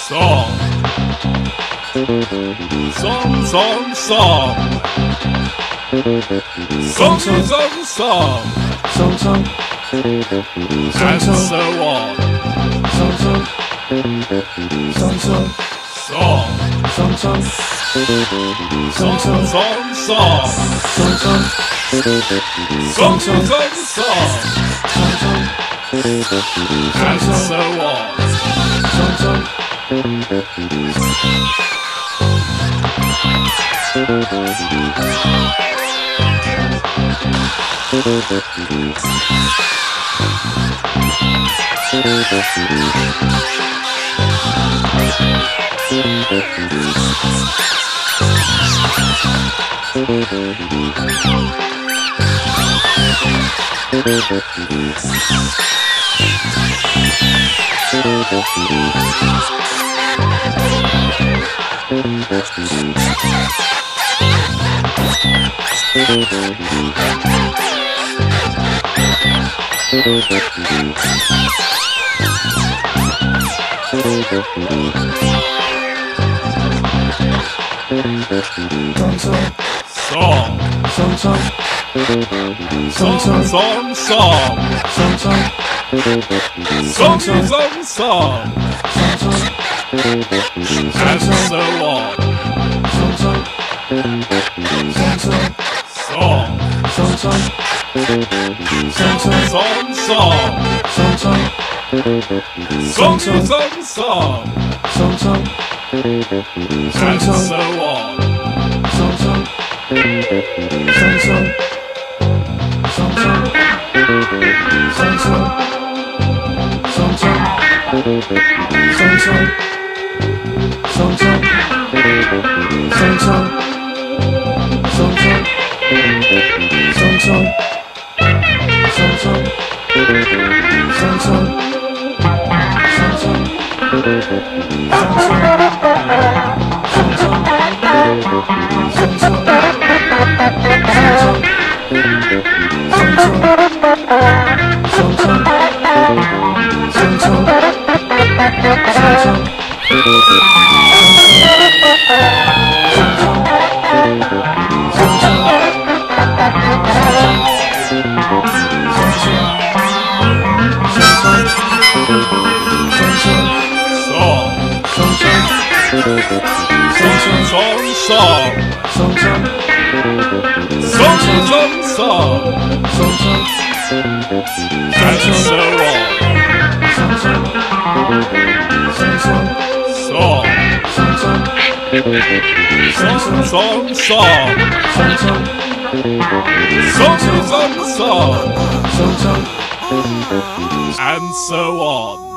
song, song, song, song, song, song, song, song song, and so on. song song, song song, Song, song song, song, song, song, song song, song, song, song, and so on. song song. Song, Song song, song, song, song, song song, song, song, song, and so on. song song, Song, song song, song, song, song song, song, song, song, song song, and so on. song song, song song, song song, song song, song song, song song, song song, song song, song song, song song, song song, song song, song song, and so on.